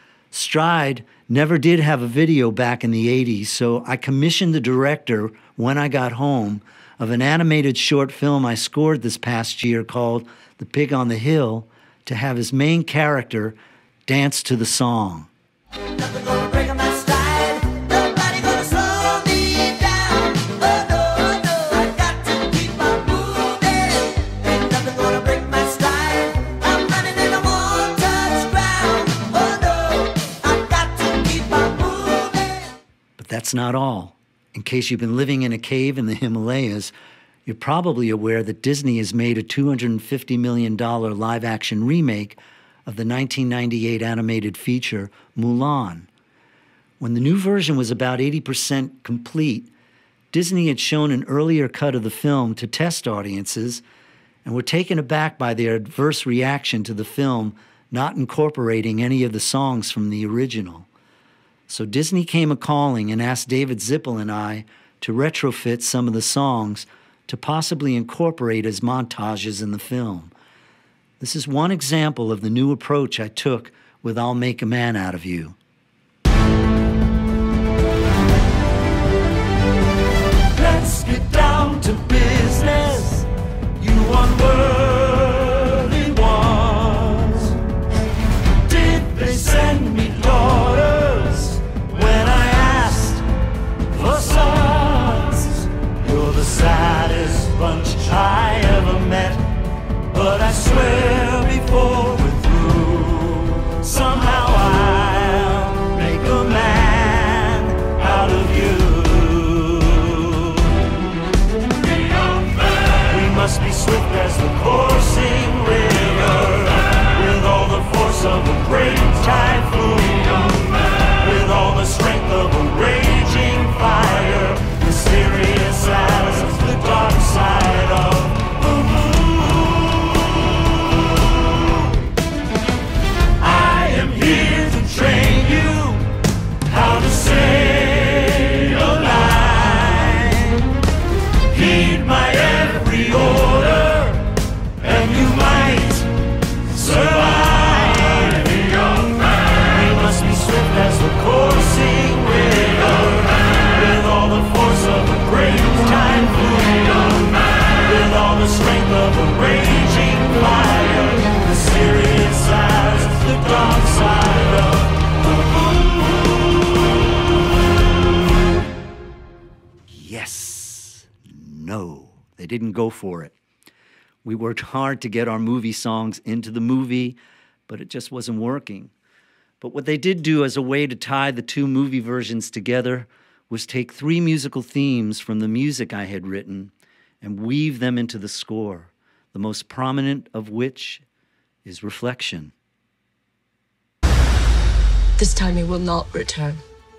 Stride never did have a video back in the eighties, so I commissioned the director when I got home of an animated short film I scored this past year called The Pig on the Hill to have his main character dance to the song. Nothing gonna break my stride, nobody gonna slow me down. Oh no, no, I got to keep on moving. Ain't nothing gonna break my stride, I'm running and I won't touch ground. Oh no, I got to keep on moving. But that's not all. In case you've been living in a cave in the Himalayas, you're probably aware that Disney has made a two hundred fifty million dollars live-action remake of the nineteen ninety-eight animated feature Mulan. When the new version was about eighty percent complete, Disney had shown an earlier cut of the film to test audiences and were taken aback by their adverse reaction to the film not incorporating any of the songs from the original. So Disney came a-calling and asked David Zippel and I to retrofit some of the songs to possibly incorporate as montages in the film. This is one example of the new approach I took with I'll Make a Man Out of You. Let's get down to business, you unworthy ones. Did they send me They didn't go for it. We worked hard to get our movie songs into the movie, but it just wasn't working. But what they did do as a way to tie the two movie versions together was take three musical themes from the music I had written and weave them into the score, the most prominent of which is reflection. This time he will not return.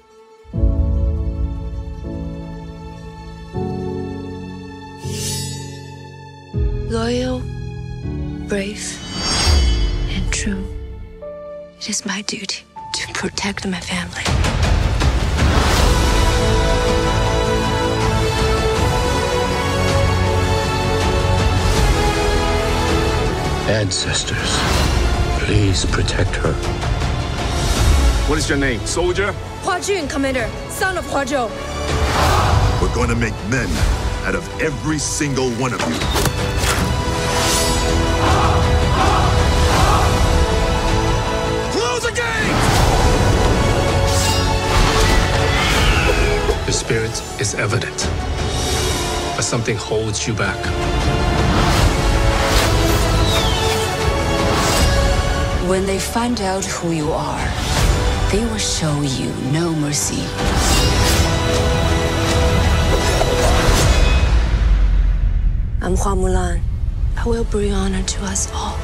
Loyal, brave, and true. It is my duty to protect my family. Ancestors, please protect her. What is your name, soldier? Hua Jun, Commander, son of Hua Zhou. We're going to make men out of every single one of you. Close the gate! The spirit is evident, but something holds you back. When they find out who you are, they will show you no mercy. I'm Hua Mulan. I will bring honor to us all.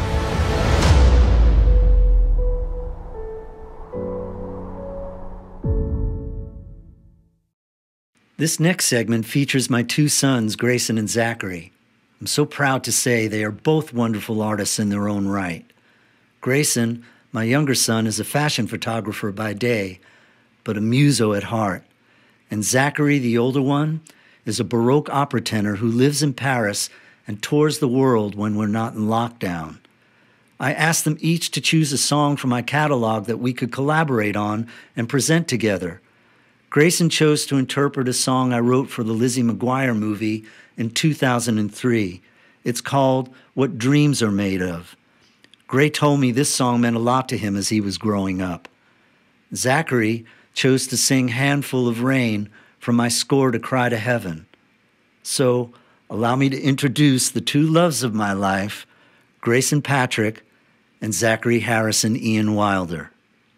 This next segment features my two sons, Grayson and Zachary. I'm so proud to say they are both wonderful artists in their own right. Grayson, my younger son, is a fashion photographer by day, but a muso at heart. And Zachary, the older one, is a Baroque opera tenor who lives in Paris and tours the world when we're not in lockdown. I asked them each to choose a song from my catalog that we could collaborate on and present together. Grayson chose to interpret a song I wrote for the Lizzie McGuire movie in two thousand three. It's called What Dreams Are Made Of. Gray told me this song meant a lot to him as he was growing up. Zachary chose to sing Handful of Rain from my score to Cry to Heaven. So, allow me to introduce the two loves of my life, Grayson Patrick and Zachary Harrison Ian Wilder.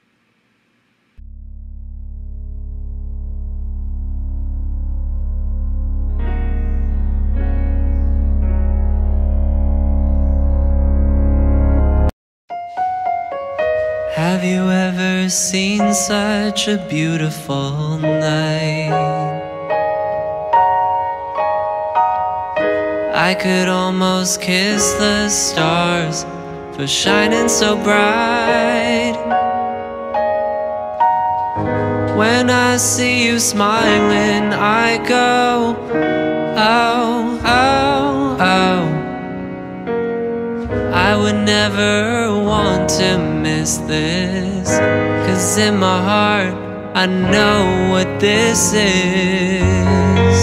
Have you ever seen such a beautiful night? I could almost kiss the stars for shining so bright. When I see you smiling, I go, oh, oh, oh. I would never want to miss this, 'cause in my heart I know what this is.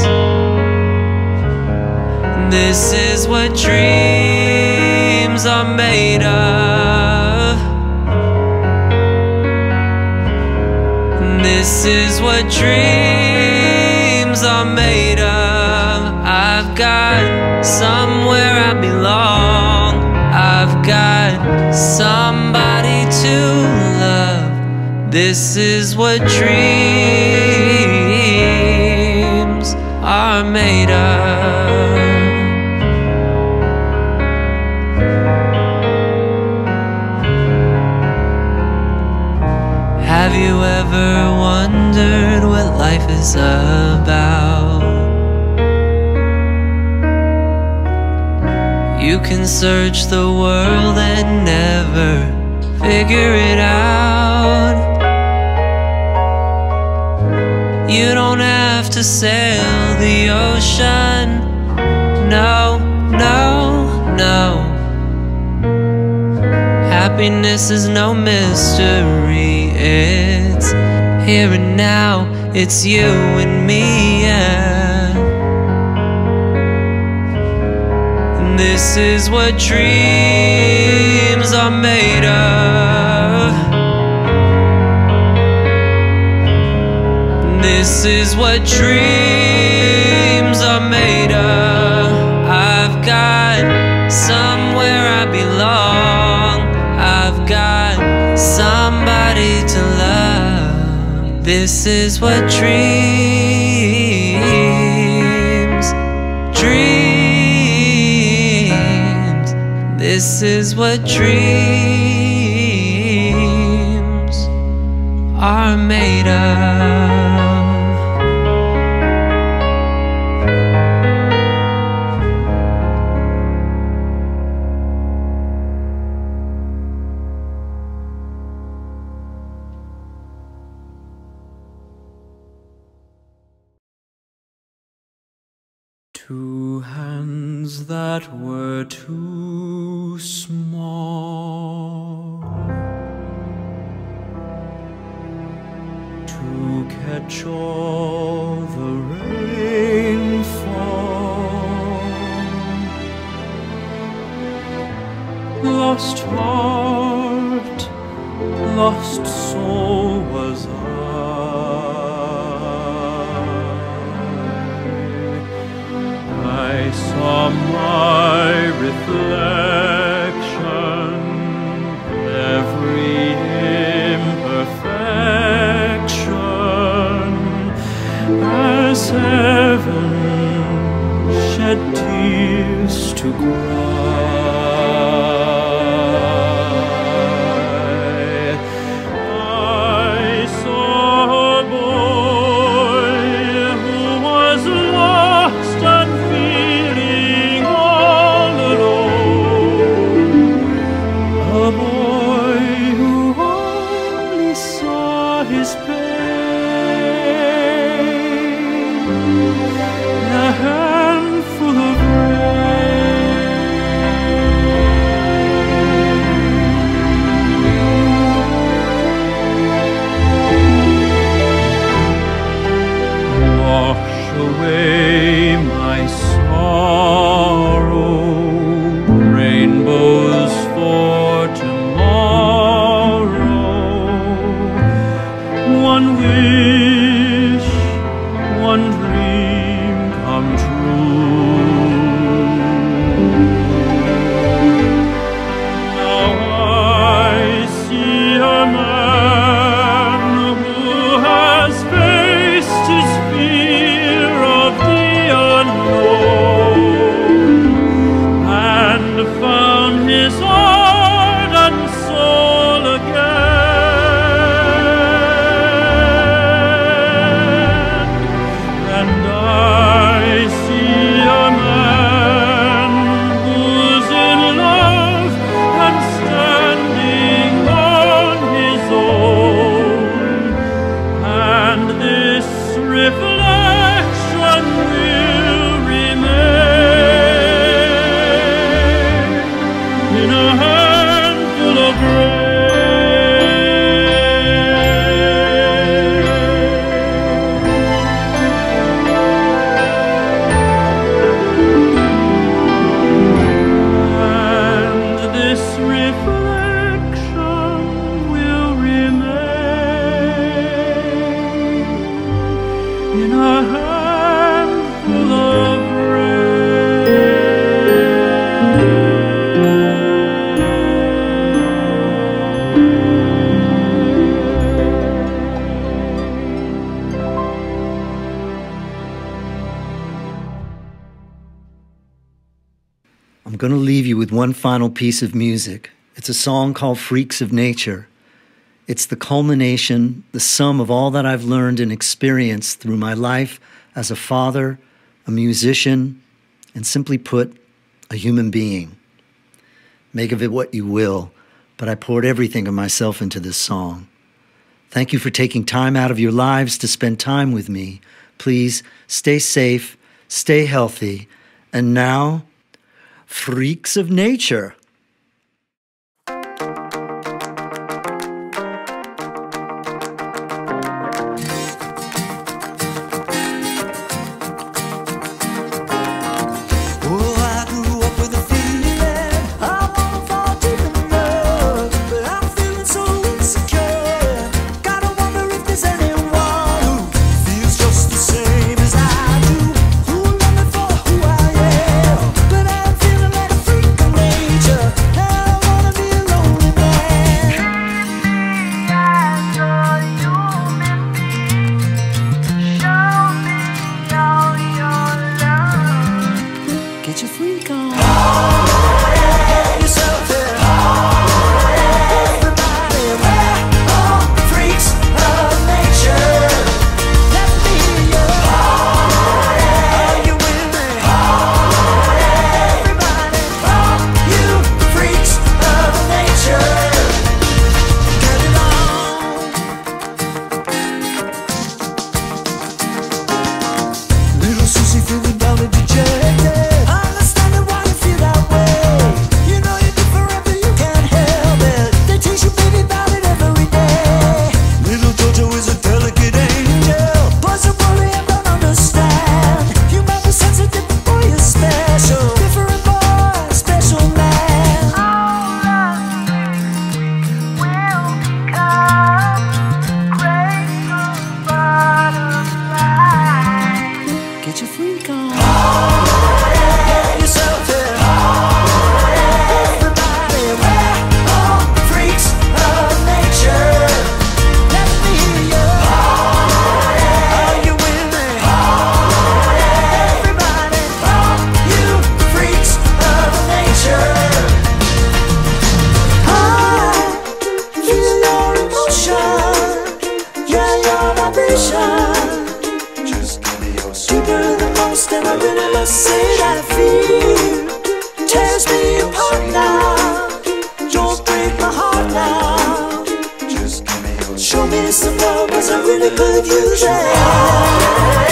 This is what dreams are made of. This is what dreams are made of. I've got somewhere I belong. I've got somebody to love. This is what dreams are made of. Have you ever wondered what life is about? You can search the world and never figure it out. You don't have to sail the ocean. No, no, no. Happiness is no mystery. It's here and now. It's you and me, yeah. This is what dreams are made of. This is what dreams are made of. This is what dreams, dreams. This is what dreams are made of. Two hands that were too small to catch all the rainfall. Lost heart, lost soul was I. I saw my reflection, every imperfection, as heaven shed tears to cry. I saw a boy who was lost and feeling all alone, a boy who only saw his pain, a handful of wash away my sorrow, rainbows for tomorrow. One wish, one dream come true. Now I see a man who has faced his fear of the unknown and found his heart and soul again. And I see a man who's in love and standing on his own, and this reflection will remain in a handful of rain. And this reflection will remain in a handful of I'm going to leave you with one final piece of music. It's a song called Freaks of Nature. It's the culmination, the sum of all that I've learned and experienced through my life as a father, a musician, and simply put, a human being. Make of it what you will, but I poured everything of myself into this song. Thank you for taking time out of your lives to spend time with me. Please stay safe, stay healthy, and now, Freaks of Nature. Nature. and I really must say that fear tears me apart now. Don't break my heart now. Just give me your show me some love, 'cause I really could use it.